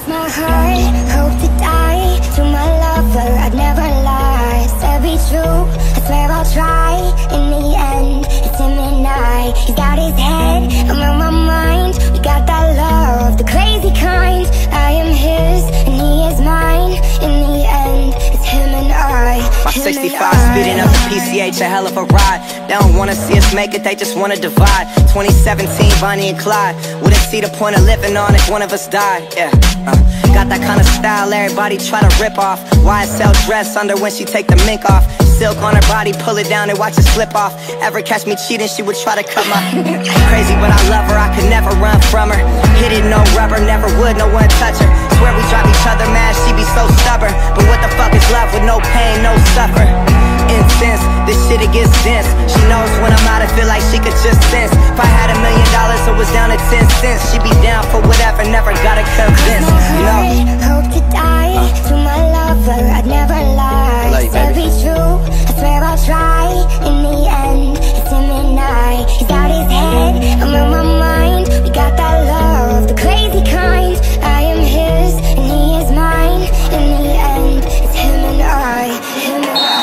Cross my heart, hope to die. To my lover, I'd never lie. To be true, I swear I'll try. In the end, it's him and I. He's got his head, I'm on my mind. We got that love, the crazy kind. I am his, and he is mine. In the end, it's him and I. My 65 speeding up the PCH, a hell of a ride. They don't wanna see us make it, they just wanna divide. 2017, Bonnie and Clyde. Wouldn't see the point of living on if one of us died. Yeah, got that kind of style everybody try to rip off. YSL dress under when she take the mink off. Silk on her body, pull it down and watch it slip off. Ever catch me cheating, she would try to cut my crazy, but I love her, I could never run from her. Hit it, no rubber, never would, no one touch her. Swear we drive each other mad, she be so stubborn. But what the fuck is love with no pain, no suffer? Incense, this shit it gets dense. She knows when I'm out, I feel like she could just sense. If I had $1 million, it was down to 10 cents. She be down for whatever, never gotta convince. You know? Hope to die. To my lover, I'd never lie. To be true, I swear I'll try. In the end, it's him and I. He's got his head, I'm on my mind. We got that love, the crazy kind. I am his, and he is mine. In the end, it's him and I. Him and I.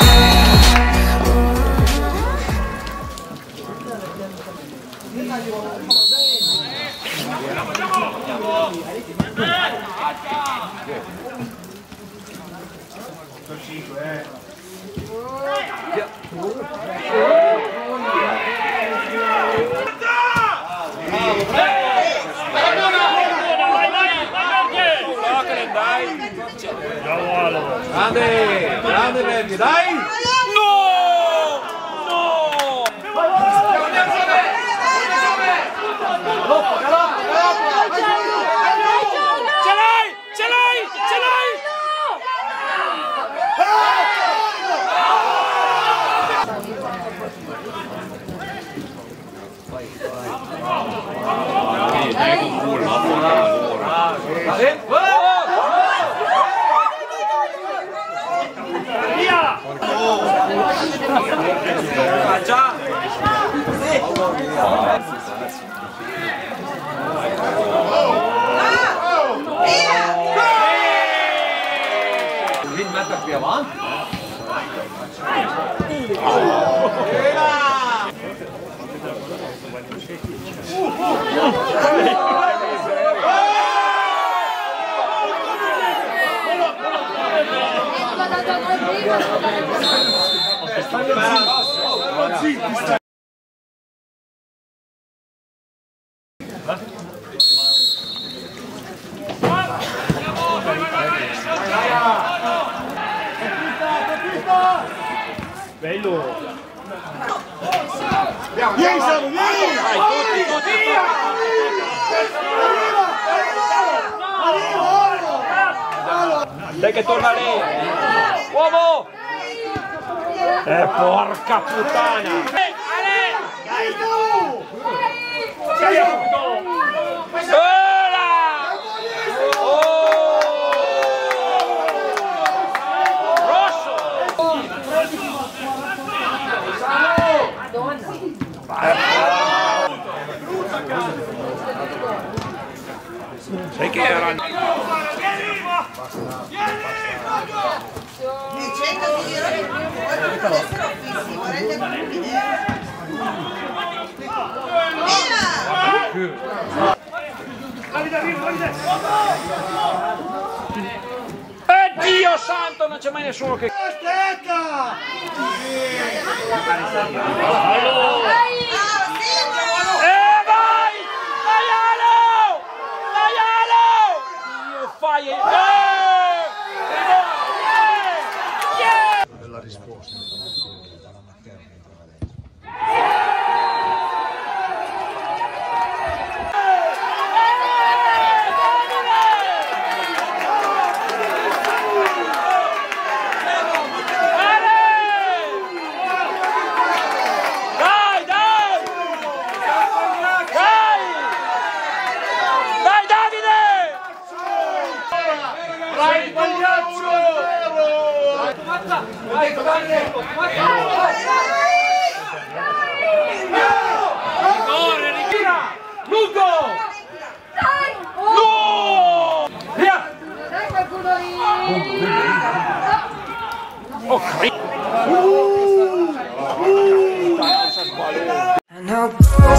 Grande, grande Verdi, dai! No! No! Ce l'hai! Ce l'hai! Ce l'hai! Già! Lì metta qui avanti. Bello! Vieni, Samu, vieni! Dai che torna lei! Uomo! Porca puttana! Dai tu! Sai che era? Dicendo che io non essere fissi, vorrete un'idea? Dio santo, non c'è mai nessuno che... Aspetta! Allora. Vai! Daialo! Daialo! Io fai... Bella risposta. I know.